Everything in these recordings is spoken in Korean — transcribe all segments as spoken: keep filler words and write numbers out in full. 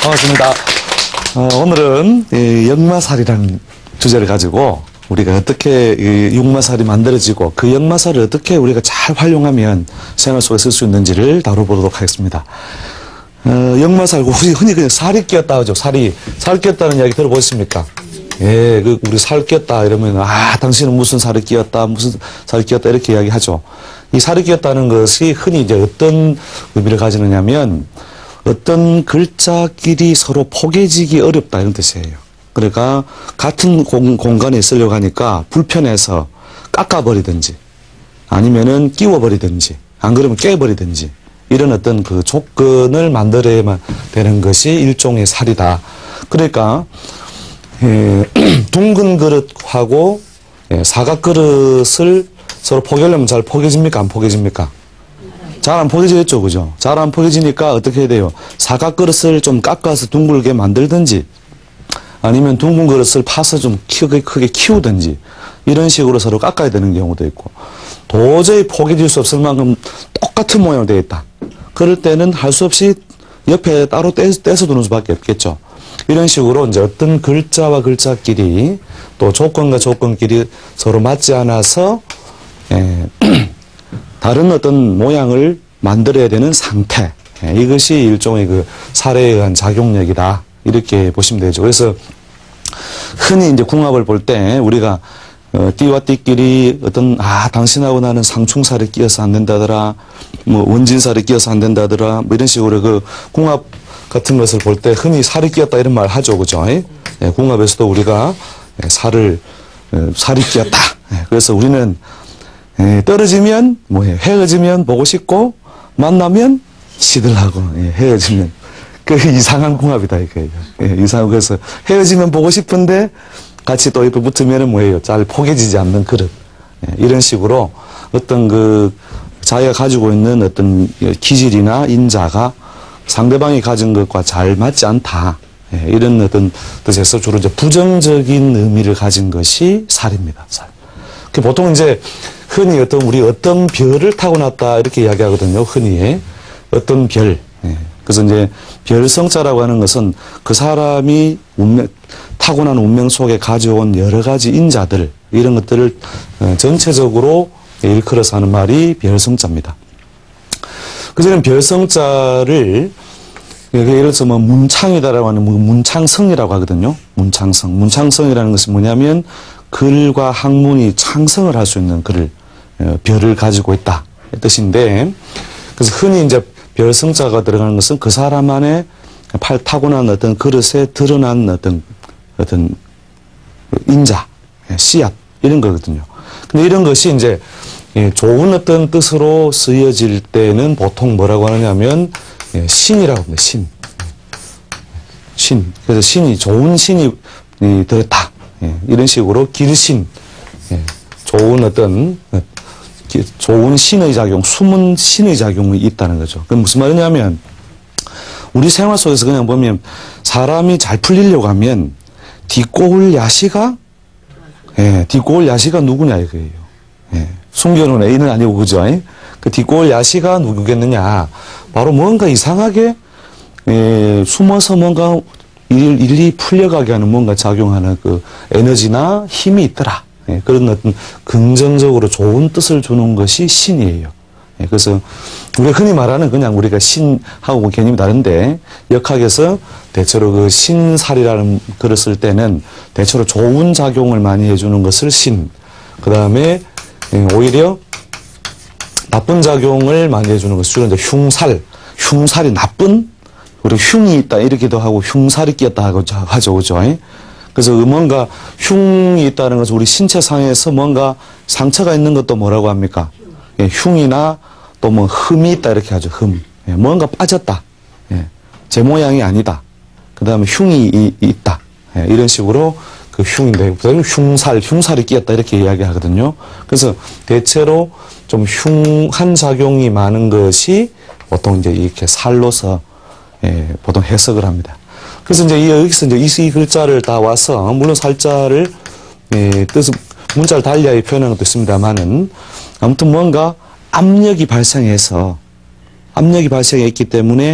반갑습니다. 어, 오늘은 이 역마살이라는 주제를 가지고 우리가 어떻게 이 역마살이 만들어지고 그 역마살을 어떻게 우리가 잘 활용하면 생활 속에 쓸 수 있는지를 다뤄보도록 하겠습니다. 어, 역마살, 흔히, 흔히 그냥 살이 끼었다 하죠. 살이. 살 끼었다는 이야기 들어보셨습니까? 예, 그, 우리 살 끼었다 이러면, 아, 당신은 무슨 살이 끼었다, 무슨 살이 끼었다, 이렇게 이야기 하죠. 이 살이 끼었다는 것이 흔히 이제 어떤 의미를 가지느냐면, 어떤 글자끼리 서로 포개지기 어렵다, 이런 뜻이에요. 그러니까, 같은 공, 공간에 있으려고 하니까 불편해서 깎아버리든지, 아니면은 끼워버리든지, 안 그러면 깨버리든지, 이런 어떤 그 조건을 만들어야만 되는 것이 일종의 살이다. 그러니까, 예, 둥근 그릇하고 예, 사각 그릇을 서로 포개려면 잘 포개집니까? 안 포개집니까? 잘 안 포개지겠죠, 그죠? 잘 안 포개지니까 어떻게 해야 돼요? 사각 그릇을 좀 깎아서 둥글게 만들든지, 아니면 둥근 그릇을 파서 좀 크게, 크게 키우든지, 이런 식으로 서로 깎아야 되는 경우도 있고, 도저히 포개질 수 없을 만큼 똑같은 모양으로 되어 있다. 그럴 때는 할 수 없이 옆에 따로 떼, 떼서 두는 수밖에 없겠죠. 이런 식으로 이제 어떤 글자와 글자끼리 또 조건과 조건끼리 서로 맞지 않아서 에, 다른 어떤 모양을 만들어야 되는 상태. 에, 이것이 일종의 그 살에 의한 작용력이다. 이렇게 보시면 되죠. 그래서 흔히 이제 궁합을 볼 때 우리가 어, 띠와 띠끼리 어떤, 아, 당신하고 나는 상충살이 끼어서 안 된다더라, 뭐, 원진살이 끼어서 안 된다더라, 뭐, 이런 식으로 그 궁합 같은 것을 볼 때 흔히 살이 끼었다 이런 말 하죠. 그죠? 예, 궁합에서도 우리가 살을, 살이 끼었다. 예, 그래서 우리는 예, 떨어지면 뭐해, 헤어지면 보고 싶고, 만나면 시들하고, 예, 헤어지면. 그 이상한 궁합이다, 이거예요. 예, 이상한, 그래서 헤어지면 보고 싶은데, 같이 또 옆에 붙으면은 뭐예요? 잘 포개지지 않는 그릇. 예, 이런 식으로 어떤 그 자기가 가지고 있는 어떤 기질이나 인자가 상대방이 가진 것과 잘 맞지 않다. 예, 이런 어떤 뜻에서 주로 이제 부정적인 의미를 가진 것이 살입니다. 살. 보통 이제 흔히 어떤 우리 어떤 별을 타고났다 이렇게 이야기하거든요. 흔히 어떤 별. 예. 그래서 이제 별성자라고 하는 것은 그 사람이 운명, 타고난 운명 속에 가져온 여러 가지 인자들, 이런 것들을 전체적으로 일컬어서 하는 말이 별성자입니다. 그전에는 별성자를, 예를 들어서 뭐 문창이다라고 하는 문창성이라고 하거든요. 문창성. 문창성이라는 것은 뭐냐면 글과 학문이 창성을 할 수 있는 글을, 별을 가지고 있다. 이 뜻인데, 그래서 흔히 이제 별성자가 들어가는 것은 그 사람 안에 팔 타고난 어떤 그릇에 드러난 어떤, 어떤 인자, 씨앗, 이런 거거든요. 근데 이런 것이 이제 좋은 어떤 뜻으로 쓰여질 때는 보통 뭐라고 하느냐면 신이라고 합니다. 신. 신. 그래서 신이, 좋은 신이 들었다. 이런 식으로 길신. 좋은 어떤 좋은 신의 작용, 숨은 신의 작용이 있다는 거죠. 그럼 무슨 말이냐면, 우리 생활 속에서 그냥 보면, 사람이 잘 풀리려고 하면, 뒷고울 야시가, 예, 뒷고울 야시가 누구냐, 이거예요. 예, 숨겨놓은 애인은 아니고, 그죠? 그 뒷고울 야시가 누구겠느냐. 바로 뭔가 이상하게, 예, 숨어서 뭔가 일, 일이 풀려가게 하는 뭔가 작용하는 그 에너지나 힘이 있더라. 예, 그런 어떤 긍정적으로 좋은 뜻을 주는 것이 신이에요. 예, 그래서 우리가 흔히 말하는 그냥 우리가 신하고 개념이 다른데 역학에서 대체로 그 신살이라는 글을 쓸 때는 대체로 좋은 작용을 많이 해주는 것을 신, 그 다음에 예, 오히려 나쁜 작용을 많이 해주는 것을 주로 이제 흉살, 흉살이 나쁜, 우리가 흉이 있다 이렇게도 하고 흉살이 끼었다 하고 하죠, 그죠? 그래서 뭔가 흉이 있다는 것은 우리 신체상에서 뭔가 상처가 있는 것도 뭐라고 합니까? 예, 흉이나 또 뭐 흠이 있다 이렇게 하죠. 흠. 예, 뭔가 빠졌다. 예, 제 모양이 아니다. 그 다음에 흉이 이, 있다. 예, 이런 식으로 그 흉인데, 흉살, 흉살이 끼었다 이렇게 이야기하거든요. 그래서 대체로 좀 흉한 작용이 많은 것이 보통 이제 이렇게 살로서 예, 보통 해석을 합니다. 그래서 이제 여기서 이제 이 글자를 다 와서, 물론 살자를, 예, 뜻은, 문자를 달리하여 표현하는 것도 있습니다만은, 아무튼 뭔가 압력이 발생해서, 압력이 발생했기 때문에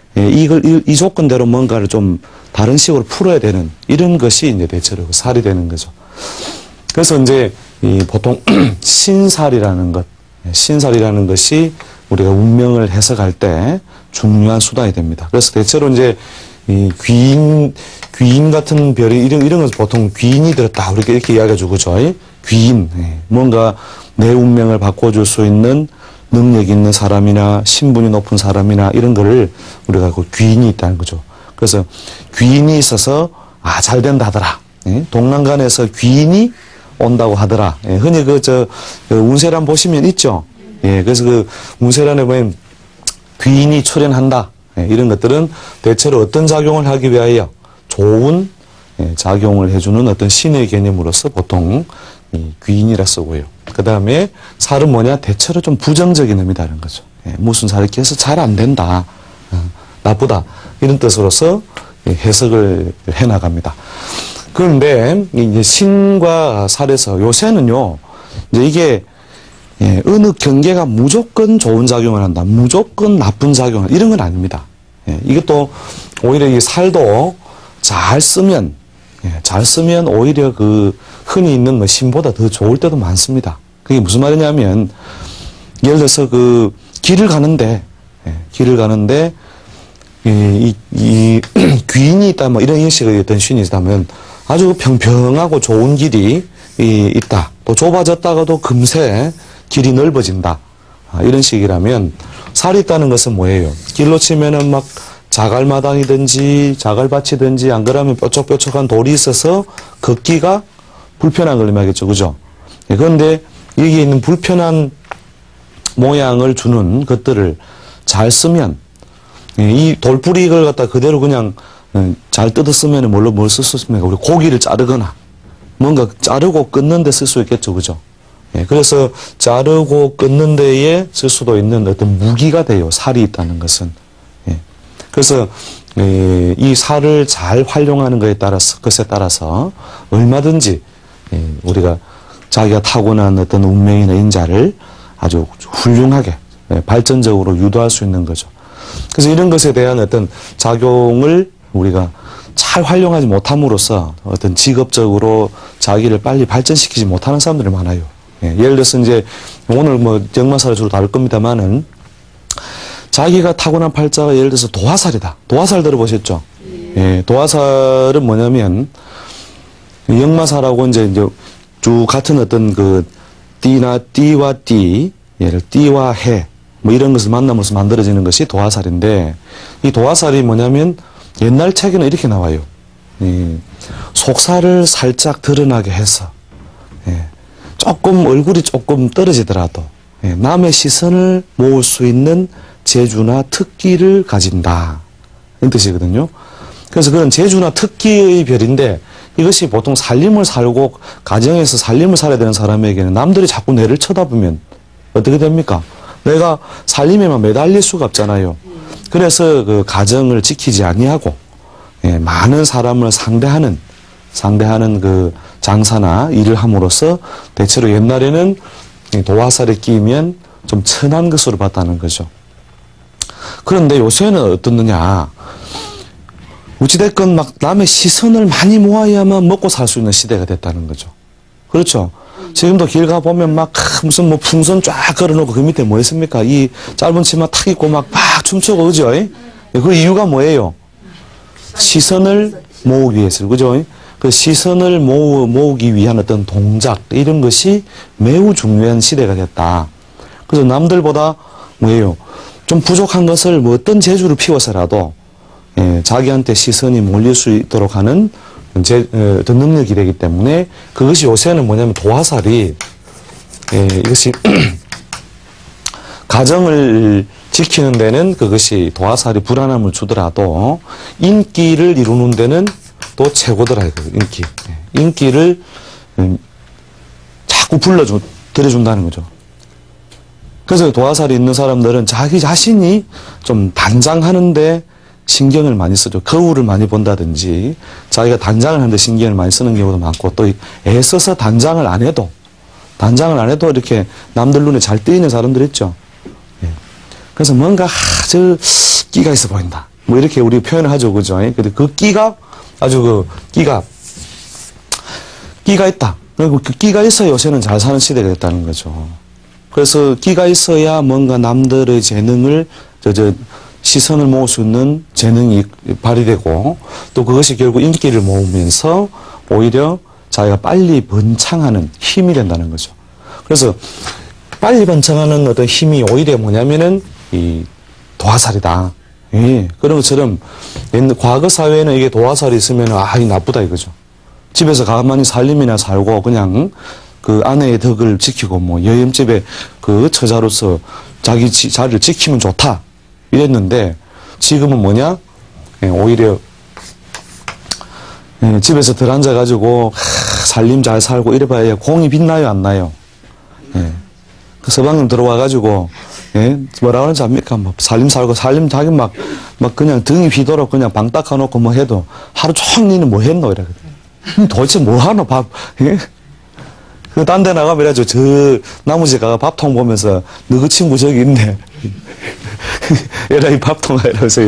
예, 이걸, 이, 이 조건대로 뭔가를 좀 다른 식으로 풀어야 되는 이런 것이 이제 대체로 살이 되는 거죠. 그래서 이제 이 보통 신살이라는 것, 신살이라는 것이 우리가 운명을 해석할 때 중요한 수단이 됩니다. 그래서 대체로 이제 이 귀인, 귀인 같은 별이 이런, 이런 건 보통 귀인이 들었다. 우리가 이렇게 이야기해주고, 그죠? 귀인. 예, 뭔가 내 운명을 바꿔줄 수 있는 능력 있는 사람이나 신분이 높은 사람이나 이런 거를 우리가 그 귀인이 있다는 거죠. 그래서 귀인이 있어서 아, 잘 된다 하더라. 예? 동남간에서 귀인이 온다고 하더라. 예, 흔히 그, 저, 그 운세란 보시면 있죠. 예, 그래서 그 운세란에 보면 귀인이 출현한다. 예, 이런 것들은 대체로 어떤 작용을 하기 위하여 좋은 예, 작용을 해주는 어떤 신의 개념으로서 보통 이 귀인이라 쓰고요. 그 다음에 살은 뭐냐? 대체로 좀 부정적인 의미다는 거죠. 예, 무슨 살 이렇게 해서 잘 안 된다. 어, 나쁘다. 이런 뜻으로서 예, 해석을 해나갑니다. 그런데 이제 신과 살에서 요새는요, 이제 이게 예, 어느 경계가 무조건 좋은 작용을 한다. 무조건 나쁜 작용을 이런 건 아닙니다. 예, 이게 또 오히려 이 살도 잘 쓰면 예, 잘 쓰면 오히려 그 흔히 있는 뭐 신보다 더 좋을 때도 많습니다. 그게 무슨 말이냐면 예를 들어서 그 길을 가는데 예, 길을 가는데 이, 이, 이 귀인이 있다 뭐 이런 식의 어떤 신이 있다면 아주 평평하고 좋은 길이 이, 있다. 또 좁아졌다가도 금세 길이 넓어진다. 아, 이런 식이라면 살이 있다는 것은 뭐예요? 길로 치면은 막 자갈마당이든지 자갈밭이든지 안 그러면 뾰족뾰족한 돌이 있어서 걷기가 불편한 걸 의미하겠죠. 그죠? 예, 그런데 여기에 있는 불편한 모양을 주는 것들을 잘 쓰면 예, 이 돌뿌리를 갖다 그대로 그냥 예, 잘 뜯어 쓰면 뭘로 뭘 쓸 수 있습니까? 우리 고기를 자르거나 뭔가 자르고 끊는 데 쓸 수 있겠죠. 그죠? 예, 그래서 자르고 끊는 데에 쓸 수도 있는 어떤 무기가 돼요. 살이 있다는 것은. 예, 그래서 예, 이 살을 잘 활용하는 것에 따라서 것에 따라서 얼마든지 예, 우리가 자기가 타고난 어떤 운명이나 인자를 아주 훌륭하게 예, 발전적으로 유도할 수 있는 거죠. 그래서 이런 것에 대한 어떤 작용을 우리가 잘 활용하지 못함으로써 어떤 직업적으로 자기를 빨리 발전시키지 못하는 사람들이 많아요. 예, 예를 들어서 이제 오늘 뭐 역마살을 주로 다룰 겁니다만은 자기가 타고난 팔자가 예를 들어서 도화살이다. 도화살 들어보셨죠? 예, 도화살은 뭐냐면 역마살하고 이제 이제 주 같은 어떤 그 띠나 띠와 띠, 예를 띠와 해, 뭐 이런 것을 만남으로써 만들어지는 것이 도화살인데 이 도화살이 뭐냐면 옛날 책에는 이렇게 나와요. 예, 속살을 살짝 드러나게 해서 예, 조금 얼굴이 조금 떨어지더라도 예, 남의 시선을 모을 수 있는 재주나 특기를 가진다. 이런 뜻이거든요. 그래서 그런 재주나 특기의 별인데 이것이 보통 살림을 살고 가정에서 살림을 살아야 되는 사람에게는 남들이 자꾸 내를 쳐다보면 어떻게 됩니까? 내가 살림에만 매달릴 수가 없잖아요. 그래서 그 가정을 지키지 아니하고 예, 많은 사람을 상대하는 상대하는 그 장사나 일을 함으로써 대체로 옛날에는 도화살에 끼면 좀 천한 것으로 봤다는 거죠. 그런데 요새는 어떻느냐? 어찌됐건 막 남의 시선을 많이 모아야만 먹고 살 수 있는 시대가 됐다는 거죠. 그렇죠? 지금도 길 가보면 막 무슨 뭐 풍선 쫙 걸어놓고 그 밑에 뭐 있습니까? 이 짧은 치마 탁 입고 막 막 춤추고 그죠? 그 이유가 뭐예요? 시선을 모으기 위해서 그죠? 그 시선을 모으, 모으기 위한 어떤 동작 이런 것이 매우 중요한 시대가 됐다. 그래서 남들보다 뭐예요? 좀 부족한 것을 뭐 어떤 재주를 피워서라도 예, 자기한테 시선이 몰릴 수 있도록 하는 제, 어, 어떤 능력이 되기 때문에 그것이 요새는 뭐냐면 도화살이 예, 이것이 가정을 지키는 데는 그것이 도화살이 불안함을 주더라도 인기를 이루는 데는 또 최고더라 이거예요. 인기. 예, 인기를 음, 자꾸 불러주 들여준다는 거죠. 그래서 도화살이 있는 사람들은 자기 자신이 좀 단장하는데 신경을 많이 쓰죠. 거울을 많이 본다든지 자기가 단장을 하는데 신경을 많이 쓰는 경우도 많고 또 애써서 단장을 안 해도 단장을 안 해도 이렇게 남들 눈에 잘 뜨이는 사람들 있죠. 예. 그래서 뭔가 아주 끼가 있어 보인다. 뭐 이렇게 우리 표현을 하죠. 그죠? 근데 그 끼가 아주 그 끼가 끼가 있다. 그리고 그 끼가 있어야 요새는 잘 사는 시대가 됐다는 거죠. 그래서 끼가 있어야 뭔가 남들의 재능을 저 저 시선을 모을 수 있는 재능이 발휘되고 또 그것이 결국 인기를 모으면서 오히려 자기가 빨리 번창하는 힘이 된다는 거죠. 그래서 빨리 번창하는 어떤 힘이 오히려 뭐냐면은 이 도화살이다. 예, 그런 것처럼 옛날 과거 사회에는 이게 도화살이 있으면 아, 이 나쁘다 이거죠. 집에서 가만히 살림이나 살고 그냥 그 아내의 덕을 지키고 뭐 여염집에 그 처자로서 자기 지, 자리를 지키면 좋다 이랬는데 지금은 뭐냐? 예, 오히려 예, 집에서 들 앉아가지고 하, 살림 잘 살고 이래봐야 공이 빛나요 안 나요? 예. 그 서방님 들어와가지고 예, 뭐라 그러는지 압니까? 뭐 살림 살고 살림 자기 막 막 그냥 등이 휘도록 그냥 방 닦아놓고 뭐 해도 하루 종일 니는 뭐 했노 이러거든. 도대체 뭐 하노 밥? 예? 그 딴 데 나가면 이래가지고 저 나무집 가가 밥통 보면서 너 그 친구 저기 있네. 얘라 이 밥통아 이러면서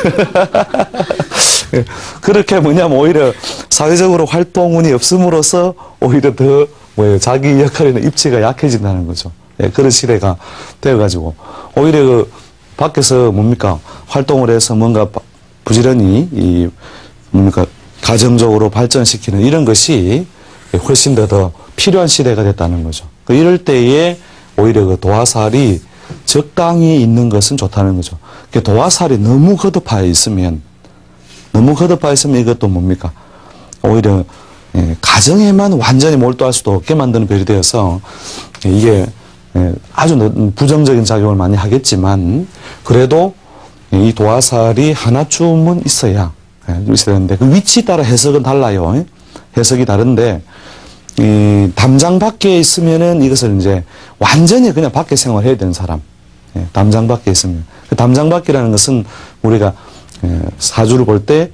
그렇게 뭐냐면 오히려 사회적으로 활동운이 없음으로써 오히려 더 뭐예요 자기 역할에는 입지가 약해진다는 거죠. 예, 그런 시대가 되어가지고 오히려 그 밖에서 뭡니까 활동을 해서 뭔가 부지런히 이 뭡니까 가정적으로 발전시키는 이런 것이 훨씬 더 더 필요한 시대가 됐다는 거죠. 이럴 때에 오히려 그 도화살이 적당히 있는 것은 좋다는 거죠. 도화살이 너무 거듭하여 있으면 너무 거듭하여 있으면 이것도 뭡니까 오히려 예, 가정에만 완전히 몰두할 수도 없게 만드는 별이 되어서 이게 예, 아주 부정적인 작용을 많이 하겠지만 그래도 이 도화살이 하나쯤은 있어야 예, 있어야 되는데 그 위치에 따라 해석은 달라요. 예? 해석이 다른데 이 담장 밖에 있으면은 이것을 이제 완전히 그냥 밖에 생활해야 되는 사람. 예, 담장 밖에 있으면. 그 담장 밖이라는 것은 우리가 예, 사주를 볼 때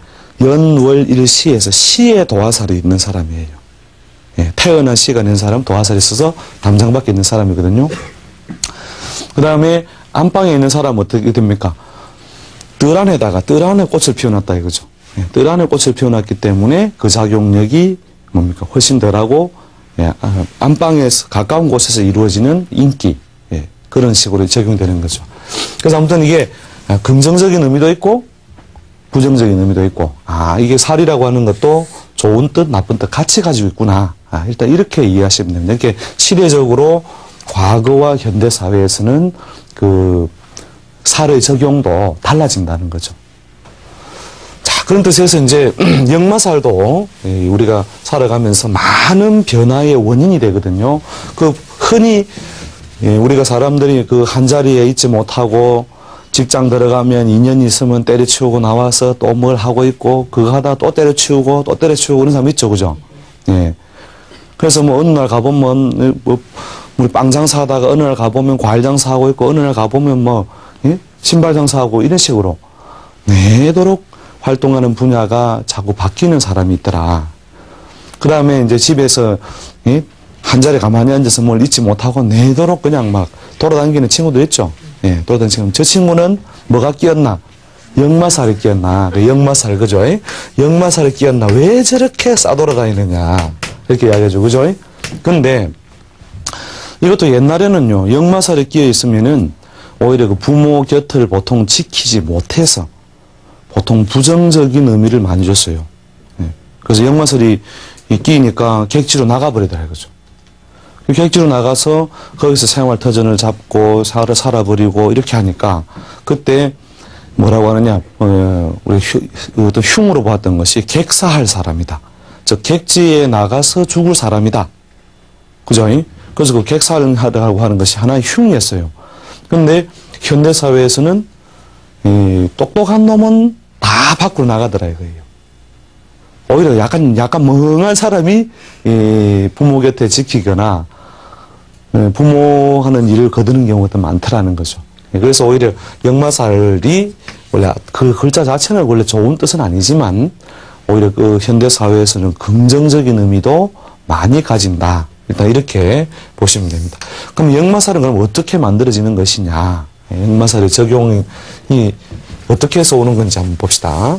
연월일시에서 시에 도화살이 있는 사람이에요. 예, 태어난 시가 있는 사람 도화살이 있어서 담장 밖에 있는 사람이거든요. 그 다음에 안방에 있는 사람은 어떻게 됩니까? 뜰 안에다가 뜰 안에 꽃을 피워놨다 이거죠. 예, 뜰 안에 꽃을 피워놨기 때문에 그 작용력이 뭡니까? 훨씬 덜하고, 예, 안방에서, 가까운 곳에서 이루어지는 인기, 예, 그런 식으로 적용되는 거죠. 그래서 아무튼 이게 긍정적인 의미도 있고, 부정적인 의미도 있고, 아, 이게 살이라고 하는 것도 좋은 뜻, 나쁜 뜻 같이 가지고 있구나. 아, 일단 이렇게 이해하시면 됩니다. 이렇게 시대적으로 과거와 현대 사회에서는 그 살의 적용도 달라진다는 거죠. 그런 뜻에서 이제 역마살도 우리가 살아가면서 많은 변화의 원인이 되거든요. 그 흔히 우리가 사람들이 그 한 자리에 있지 못하고 직장 들어가면 이 년 있으면 때려치우고 나와서 또 뭘 하고 있고 그거 하다 또 때려치우고 또 때려치우고 그런 사람 있죠, 그죠? 예. 그래서 뭐 어느 날 가보면 뭐 우리 빵 장사하다가 어느 날 가보면 과일 장사하고 있고 어느 날 가보면 뭐 예? 신발 장사하고 이런 식으로 내도록 활동하는 분야가 자꾸 바뀌는 사람이 있더라. 그 다음에 이제 집에서, 예? 한 자리에 가만히 앉아서 뭘 잊지 못하고 내도록 그냥 막 돌아다니는 친구도 있죠. 예, 돌아다니는 친구. 저 친구는 뭐가 끼었나? 역마살이 끼었나? 그 역마살, 그죠? 예? 역마살이 끼었나? 왜 저렇게 싸돌아다니느냐? 이렇게 이야기하죠. 그죠? 근데 이것도 옛날에는요, 역마살이 끼어 있으면은 오히려 그 부모 곁을 보통 지키지 못해서 보통 부정적인 의미를 많이 줬어요. 네. 그래서 역마살이 끼니까 객지로 나가버리더라 이거죠. 객지로 나가서 거기서 생활 터전을 잡고 살아 살아버리고 이렇게 하니까 그때 뭐라고 하느냐, 어, 우리 휴, 어떤 흉으로 보았던 것이 객사할 사람이다. 즉 객지에 나가서 죽을 사람이다. 그죠? 그래서 그 객사하라고 하는 것이 하나의 흉이었어요. 그런데 현대 사회에서는 이 똑똑한 놈은 다 밖으로 나가더라 이거예요. 오히려 약간 약간 멍한 사람이 이 부모 곁에 지키거나 부모 하는 일을 거두는 경우가 많더라는 거죠. 그래서 오히려 역마살이 원래 그 글자 자체는 원래 좋은 뜻은 아니지만 오히려 그 현대 사회에서는 긍정적인 의미도 많이 가진다. 일단 이렇게 보시면 됩니다. 그럼 역마살은 그럼 어떻게 만들어지는 것이냐? 역마살의 적용이 어떻게 해서 오는 건지 한번 봅시다.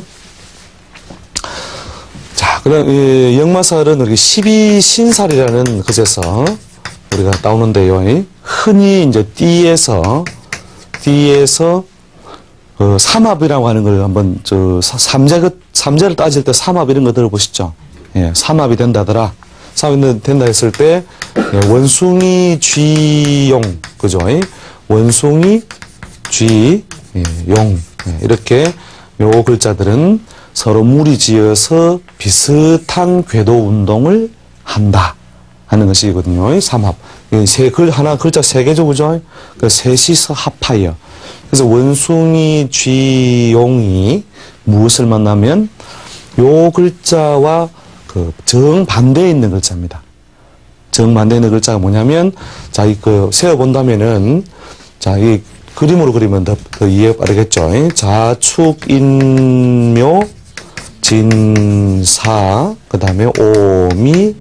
자, 그다음 이 역마살은 이렇게 십이신살이라는 것에서 우리가 나오는데요. 흔히 이제 띠에서 띠에서 그 삼합이라고 하는 걸 한번 저 삼재 삼재를 따질 때 삼합 이런 거 들어보시죠. 예, 삼합이 된다더라. 삼합이 된다 했을 때 예, 원숭이 쥐용 그죠? 원숭이 쥐 예, 용 예, 이렇게 요 글자들은 서로 무리지어서 비슷한 궤도 운동을 한다 하는 것이거든요. 삼합. 세 글, 하나 글자 세 개죠, 그죠? 그 셋이서 합하여. 그래서 원숭이, 쥐, 용이 무엇을 만나면 요 글자와 그 정반대에 있는 글자입니다. 정반대에 있는 글자가 뭐냐면, 자, 이 그 세어본다면은, 자, 이 그림으로 그리면 더, 더 이해 빠르겠죠. 자축인묘, 진사, 그 다음에 오미,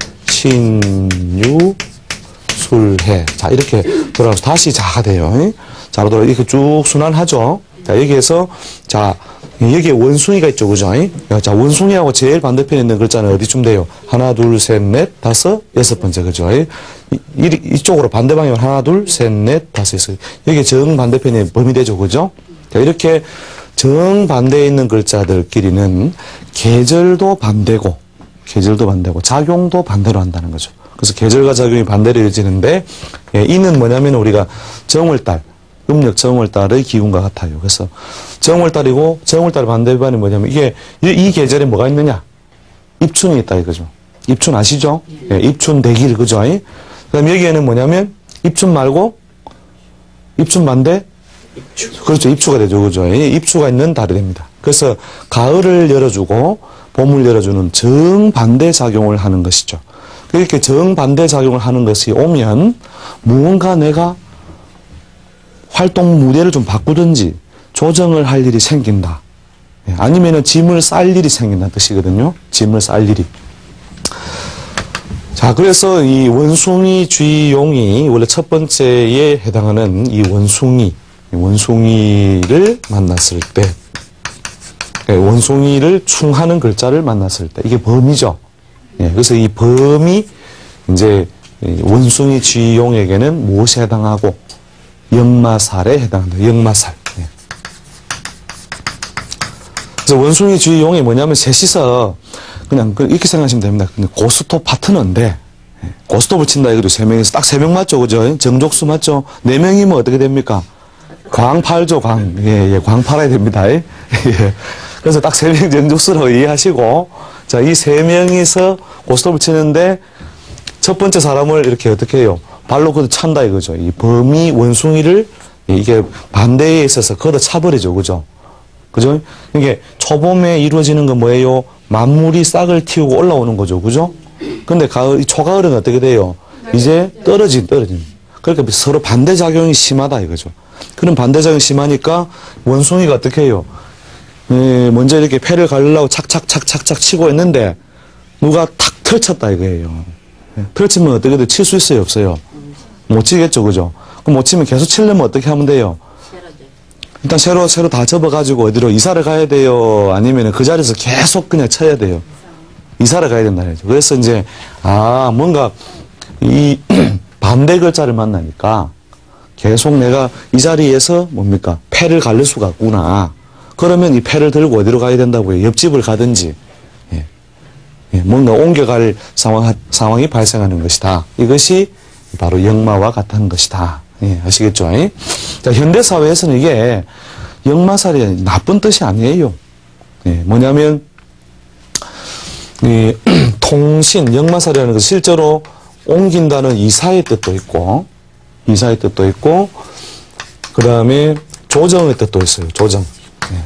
신유, 술해. 자, 이렇게 돌아가서 다시 자가 돼요. 자로 돌아 이렇게 쭉 순환하죠. 자, 여기에서, 자, 여기에 원숭이가 있죠. 그죠? 자, 원숭이하고 제일 반대편에 있는 글자는 어디쯤 돼요? 하나, 둘, 셋, 넷, 다섯, 여섯 번째. 그죠? 이, 이, 이쪽으로 반대 방향으로 하나, 둘, 셋, 넷, 다섯, 여섯. 여기 정반대편에 범위 되죠. 그죠? 자, 이렇게 정반대에 있는 글자들끼리는 계절도 반대고, 계절도 반대고, 작용도 반대로 한다는 거죠. 그래서 계절과 작용이 반대로 이어지는데, 예, 이는 뭐냐면 우리가 정월달, 음력 정월달의 기운과 같아요. 그래서 정월달이고, 정월달 반대반이 뭐냐면 이게, 이, 이 계절에 뭐가 있느냐? 입춘이 있다 이거죠. 입춘 아시죠? 예, 입춘 대길, 그죠? 그 다음 여기에는 뭐냐면, 입춘 말고, 입춘 반대? 입추. 그렇죠. 입추가 되죠. 그죠? 예, 입추가 있는 달이 됩니다. 그래서 가을을 열어주고, 봄을 열어주는 정반대 작용을 하는 것이죠. 이렇게 정반대 작용을 하는 것이 오면 무언가 내가 활동 무대를 좀 바꾸든지 조정을 할 일이 생긴다. 아니면은 짐을 쌀 일이 생긴다는 뜻이거든요. 짐을 쌀 일이. 자, 그래서 이 원숭이, 쥐, 용이 원래 첫 번째에 해당하는 이 원숭이, 원숭이를 만났을 때, 원숭이를 충하는 글자를 만났을 때, 이게 범이죠. 예, 그래서 이 범이 이제 원숭이, 쥐, 용에게는 무엇에 해당하고 역마살에 해당한다. 역마살. 예. 그래서 원숭이, 쥐, 용이 뭐냐면 셋이서 그냥 이렇게 생각하시면 됩니다. 고스톱 파트너인데 예. 고스톱을 친다 이거죠. 세 명이서 딱 세 명 맞죠, 그죠? 정족수 맞죠? 네 명이면 어떻게 됩니까? 광팔죠, 광. 예, 예, 광 팔아야 됩니다. 예. 그래서 딱 세 명 정족수라고 이해하시고, 자, 이 세 명이서 고스톱을 치는데, 첫 번째 사람을 이렇게 어떻게 해요? 발로 걷어 찬다 이거죠. 이 범이 원숭이를, 이게 반대에 있어서 걷어 차버리죠. 그죠? 그죠? 이게 초봄에 이루어지는 건 뭐예요? 만물이 싹을 틔우고 올라오는 거죠. 그죠? 근데 가을, 이 초가을은 어떻게 돼요? 이제 떨어진, 떨어진. 그러니까 서로 반대작용이 심하다 이거죠. 그런 반대작용이 심하니까 원숭이가 어떻게 해요? 예, 먼저 이렇게 패를 가르려고 착착착착착 치고 있는데 누가 탁 펼쳤다 이거예요. 예, 펼치면 어떻게든 칠 수 있어요, 없어요? 못 치겠죠, 그죠? 그럼 못 치면 계속 치려면 어떻게 하면 돼요? 일단 새로 새로 다 접어가지고 어디로 이사를 가야 돼요? 아니면 그 자리에서 계속 그냥 쳐야 돼요? 이사를 가야 된다 해야죠. 그래서 이제 아 뭔가 이 반대 글자를 만나니까 계속 내가 이 자리에서 뭡니까? 패를 가를 수가 없구나. 그러면 이 패를 들고 어디로 가야 된다고요? 옆집을 가든지, 예. 예, 뭔가 옮겨갈 상황, 상황이 발생하는 것이다. 이것이 바로 역마와 같은 것이다. 예, 아시겠죠? 예? 자, 현대사회에서는 이게 역마살이 나쁜 뜻이 아니에요. 예, 뭐냐면, 이, 통신, 역마살이라는 것은 실제로 옮긴다는 이사의 뜻도 있고, 이사의 뜻도 있고, 그 다음에 조정의 뜻도 있어요. 조정. 예.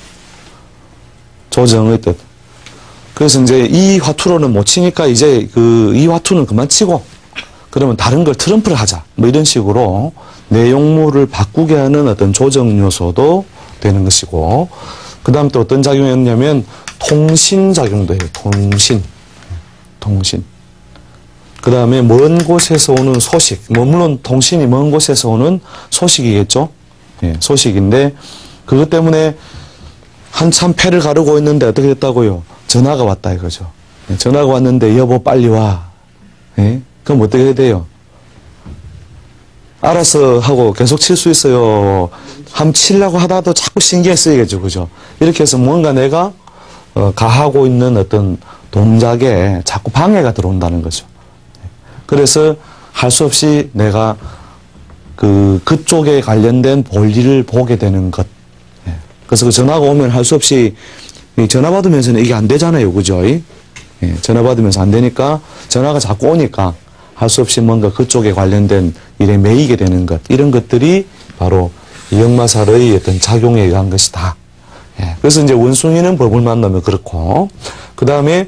조정의 뜻. 그래서 이제 이 화투로는 못 치니까 이제 그 이 화투는 그만 치고 그러면 다른 걸 트럼프를 하자. 뭐 이런 식으로 내용물을 바꾸게 하는 어떤 조정 요소도 되는 것이고, 그 다음 또 어떤 작용이 있냐면 통신 작용도 해요. 통신. 통신. 그 다음에 먼 곳에서 오는 소식. 뭐 물론 통신이 먼 곳에서 오는 소식이겠죠. 예, 소식인데 그것 때문에 한참 패를 가르고 있는데 어떻게 됐다고요? 전화가 왔다 이거죠. 예, 전화가 왔는데 여보 빨리 와. 예? 그럼 어떻게 해야 돼요? 알아서 하고 계속 칠 수 있어요. 함 치려고 하다도 자꾸 신경 쓰이겠죠. 그죠? 이렇게 해서 뭔가 내가 어, 가하고 있는 어떤 동작에 자꾸 방해가 들어온다는 거죠. 그래서 할 수 없이 내가 그, 그쪽에 관련된 볼일을 보게 되는 것. 예. 그래서 그 전화가 오면 할 수 없이 전화 받으면서는 이게 안 되잖아요. 그죠? 예. 전화 받으면서 안 되니까 전화가 자꾸 오니까 할 수 없이 뭔가 그쪽에 관련된 일에 매이게 되는 것. 이런 것들이 바로 이 역마살의 어떤 작용에 의한 것이다. 예. 그래서 이제 원숭이는 법을 만나면 그렇고, 그 다음에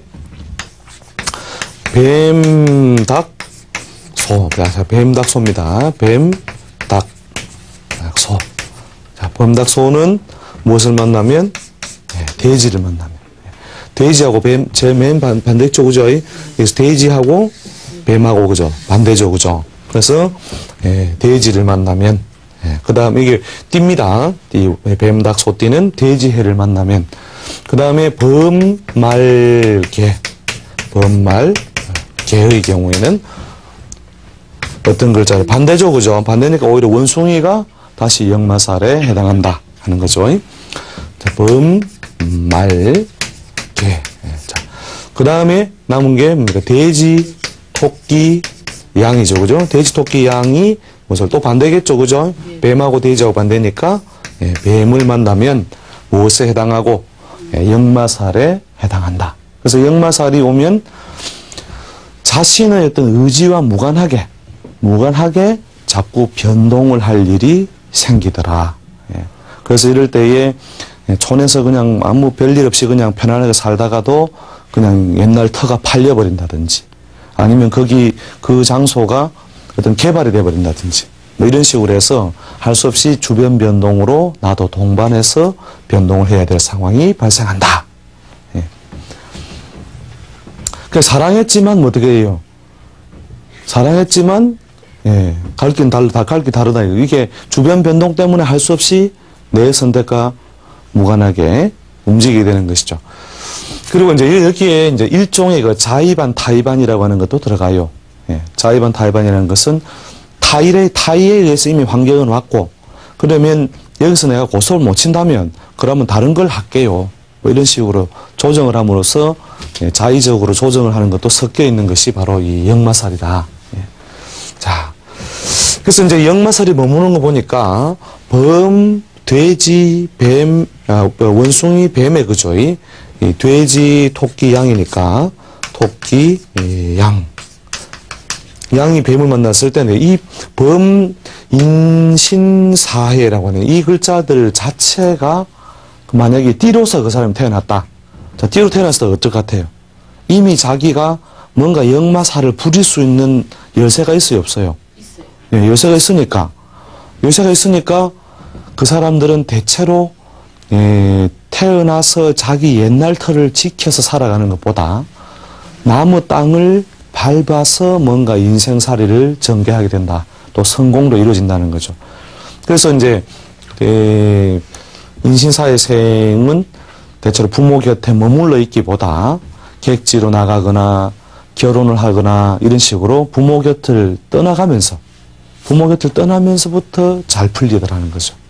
뱀, 닭, 소. 자, 뱀, 닭, 소입니다. 뱀, 닭, 소. 자, 뱀, 닭, 소는 무엇을 만나면? 예, 돼지를 만나면. 돼지하고 뱀, 제 맨 반대쪽, 그죠? 그래서 돼지하고 뱀하고, 그죠? 반대죠, 그죠? 그래서, 예, 돼지를 만나면, 예, 그 다음, 이게 띠입니다. 띠, 뱀, 닭, 소, 띠는 돼지해를 만나면, 그 다음에 범, 말, 개. 범, 말, 개의 경우에는 어떤 글자를 반대죠, 그죠? 반대니까 오히려 원숭이가 다시 역마살에 해당한다 하는 거죠. 자, 범, 말, 개. 예, 자, 그 다음에 남은 게 뭡니까? 돼지, 토끼, 양이죠, 그죠? 돼지, 토끼, 양이 무엇을 또 반대겠죠, 그죠? 예. 뱀하고 돼지하고 반대니까 예, 뱀을 만나면 무엇에 해당하고 예, 역마살에 해당한다. 그래서 역마살이 오면 자신의 어떤 의지와 무관하게 무관하게 자꾸 변동을 할 일이 생기더라. 예. 그래서 이럴 때에 촌에서 그냥 아무 별일 없이 그냥 편안하게 살다가도 그냥 옛날 터가 팔려버린다든지 아니면 거기 그 장소가 어떤 개발이 돼버린다든지 뭐 이런 식으로 해서 할 수 없이 주변 변동으로 나도 동반해서 변동을 해야 될 상황이 발생한다. 예. 그래서 사랑했지만 뭐 어떻게 해요? 사랑했지만 예, 갈 길 다르, 다 갈 길 다르다. 이게 주변 변동 때문에 할 수 없이 내 선택과 무관하게 움직이게 되는 것이죠. 그리고 이제 여기에 이제 일종의 그 자의반, 타의반이라고 하는 것도 들어가요. 예, 자의반, 타의반이라는 것은 타일의, 타의에 의해서 이미 환경은 왔고, 그러면 여기서 내가 고소를 못 친다면, 그러면 다른 걸 할게요. 뭐 이런 식으로 조정을 함으로써 예, 자의적으로 조정을 하는 것도 섞여 있는 것이 바로 이 역마살이다. 예. 자, 그래서 이제 역마살이 머무는 거 보니까 범, 돼지, 뱀, 아, 원숭이, 뱀의 그죠? 이, 이 돼지, 토끼, 양이니까 토끼, 이, 양. 양이 뱀을 만났을 때는 이 범, 인신사해라고 하는 이 글자들 자체가 만약에 띠로서 그 사람이 태어났다. 자, 띠로 태어났을 때 어떨 것 같아요? 이미 자기가 뭔가 역마살을 부릴 수 있는 열쇠가 있어요, 없어요? 있어요. 예, 열쇠가 있으니까. 열쇠가 있으니까 그 사람들은 대체로 예, 태어나서 자기 옛날 터를 지켜서 살아가는 것보다 나무 땅을 밟아서 뭔가 인생살이를 전개하게 된다. 또 성공도 이루어진다는 거죠. 그래서 이제 예, 인신사회생은 대체로 부모 곁에 머물러 있기보다 객지로 나가거나 결혼을 하거나 이런 식으로 부모 곁을 떠나가면서 부모 곁을 떠나면서부터 잘 풀리더라는 거죠.